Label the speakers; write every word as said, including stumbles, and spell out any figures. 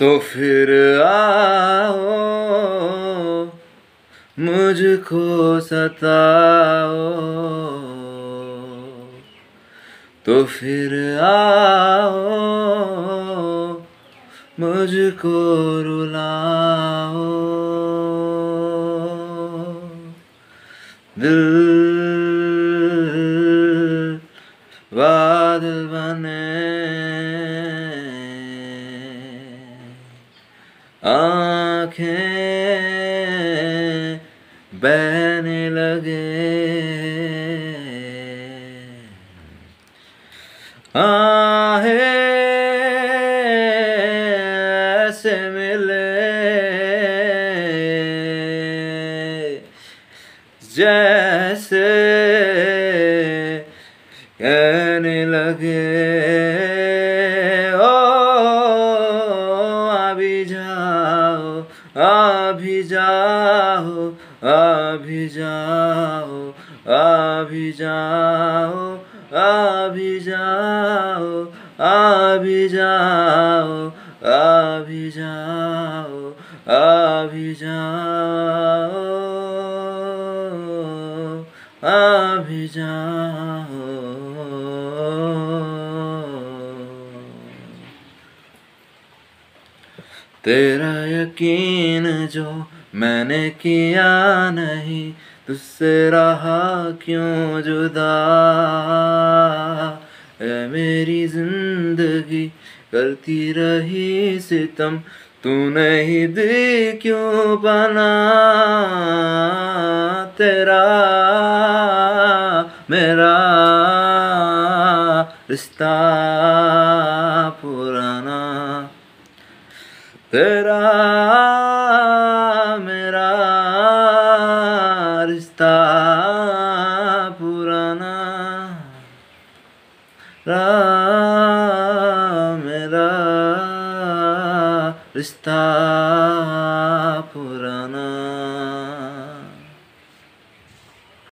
Speaker 1: तो फिर आओ मुझको सताओ, तो फिर आओ मुझको रुलाओ। दिल बादल बने, आँखें बहने लगे, आहें ऐसे मिले जैसे कहने लगे, ओ आ भी जाओ, आ भी जाओ, आ भी जाओ, आ भी जाओ, आ भी जाओ, आ भी जाओ, आ भी जाओ, आ भी जाओ, आ भी जाओ। तेरा यकीन जो मैंने किया नहीं, तुझसे रहा क्यों जुदा। ऐ मेरी जिंदगी करती रही सितम, तूने ही दी क्यों बना। तेरा मेरा रिश्ता पुराना, तेरा मेरा रिश्ता पुराना, रा मेरा रिश्ता पुराना।